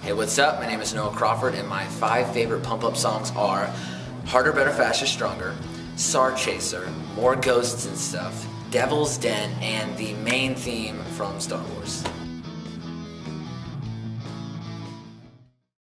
Hey, what's up? My name is Noah Crawford, and my 5 favorite pump-up songs are Harder, Better, Faster, Stronger, Star Chaser, More Ghosts and Stuff, Devil's Den, and the main theme from Star Wars.